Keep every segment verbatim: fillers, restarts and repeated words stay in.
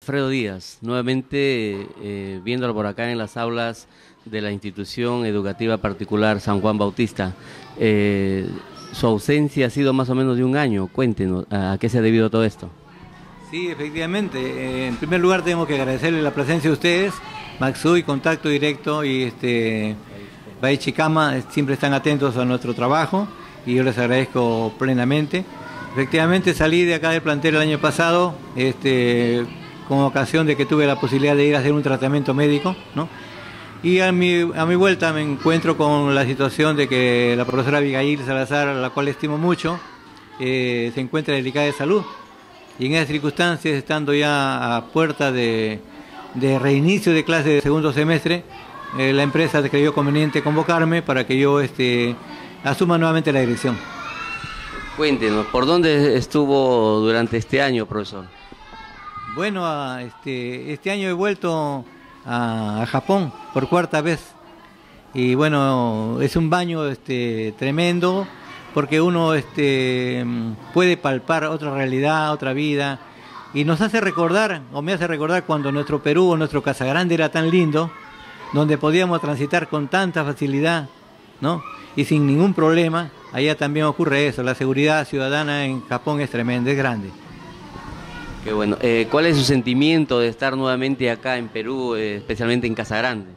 Alfredo Díaz, nuevamente eh, viéndolo por acá en las aulas de la institución educativa particular San Juan Bautista. Eh, su ausencia ha sido más o menos de un año. Cuéntenos, ¿a qué se ha debido todo esto? Sí, efectivamente. Eh, en primer lugar tengo que agradecerle la presencia de ustedes, Maxuy, Contacto Directo y este Baichicama, siempre están atentos a nuestro trabajo y yo les agradezco plenamente. Efectivamente salí de acá del plantel el año pasado, este, con ocasión de que tuve la posibilidad de ir a hacer un tratamiento médico, ¿no? Y a mi, a mi vuelta me encuentro con la situación de que la profesora Abigail Salazar, a la cual estimo mucho, eh, se encuentra delicada de salud. Y en esas circunstancias, estando ya a puerta de, de reinicio de clase de segundo semestre, eh, la empresa creyó conveniente convocarme para que yo este, asuma nuevamente la dirección. Cuéntenos, ¿por dónde estuvo durante este año, profesor? Bueno, a, este, este año he vuelto a, a Japón por cuarta vez. Y bueno, es un baño este, tremendo, porque uno este, puede palpar otra realidad, otra vida, y nos hace recordar, o me hace recordar cuando nuestro Perú o nuestro Casagrande era tan lindo, donde podíamos transitar con tanta facilidad, ¿no? Y sin ningún problema. Allá también ocurre eso, la seguridad ciudadana en Japón es tremenda, es grande. Qué bueno. Eh, ¿Cuál es su sentimiento de estar nuevamente acá en Perú, eh, especialmente en Casagrande?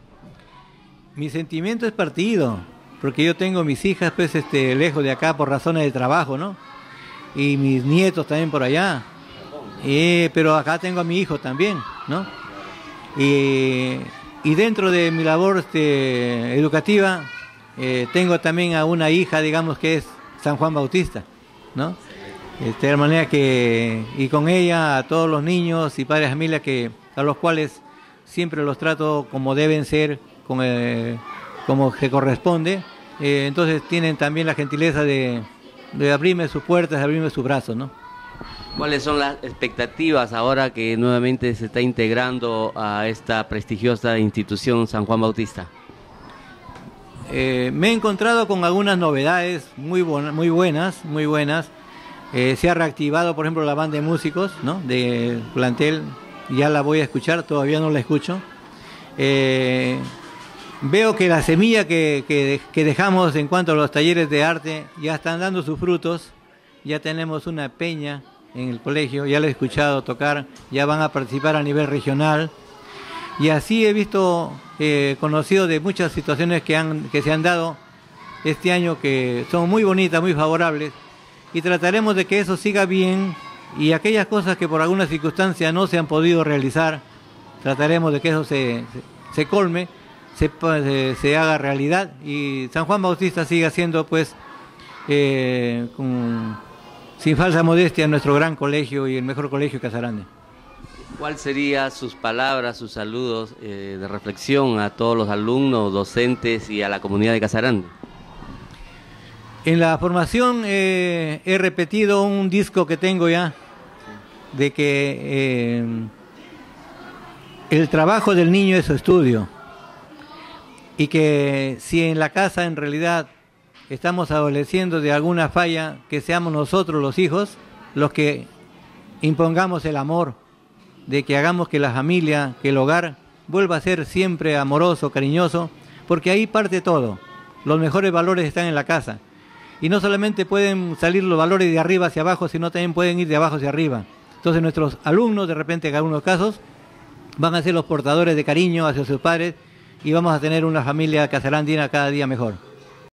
Mi sentimiento es partido, porque yo tengo mis hijas pues este, lejos de acá por razones de trabajo, ¿no? Y mis nietos también por allá. Eh, pero acá tengo a mi hijo también, ¿no? Y, y dentro de mi labor este, educativa, eh, tengo también a una hija, digamos, que es San Juan Bautista, ¿no? Este, de manera que, y con ella a todos los niños y padres de familia que, a los cuales siempre los trato como deben ser, con, eh, como se corresponde, eh, entonces tienen también la gentileza de, de abrirme sus puertas, de abrirme sus brazos, ¿no? ¿Cuáles son las expectativas ahora que nuevamente se está integrando a esta prestigiosa institución San Juan Bautista? Eh, me he encontrado con algunas novedades muy, bu muy buenas, muy buenas. Eh, se ha reactivado, por ejemplo, la banda de músicos, ¿no? De plantel, ya la voy a escuchar, todavía no la escucho. Eh, veo que la semilla que, que, que dejamos en cuanto a los talleres de arte ya están dando sus frutos. Ya tenemos una peña en el colegio, ya la he escuchado tocar, ya van a participar a nivel regional. Y así he visto, eh, conocido de muchas situaciones que, han, que se han dado este año que son muy bonitas, muy favorables. Y trataremos de que eso siga bien y aquellas cosas que por alguna circunstancia no se han podido realizar, trataremos de que eso se, se, se colme, se, se, se haga realidad y San Juan Bautista siga siendo pues eh, con, sin falsa modestia nuestro gran colegio y el mejor colegio de Casagrande. ¿Cuáles serían sus palabras, sus saludos eh, de reflexión a todos los alumnos, docentes y a la comunidad de Casagrande? En la formación eh, he repetido un disco que tengo ya, de que eh, el trabajo del niño es su estudio, y que si en la casa en realidad estamos adoleciendo de alguna falla, que seamos nosotros los hijos los que impongamos el amor, de que hagamos que la familia, que el hogar vuelva a ser siempre amoroso, cariñoso, porque ahí parte todo. Los mejores valores están en la casa. Y no solamente pueden salir los valores de arriba hacia abajo, sino también pueden ir de abajo hacia arriba. Entonces nuestros alumnos, de repente en algunos casos, van a ser los portadores de cariño hacia sus padres y vamos a tener una familia casagrandina cada día mejor.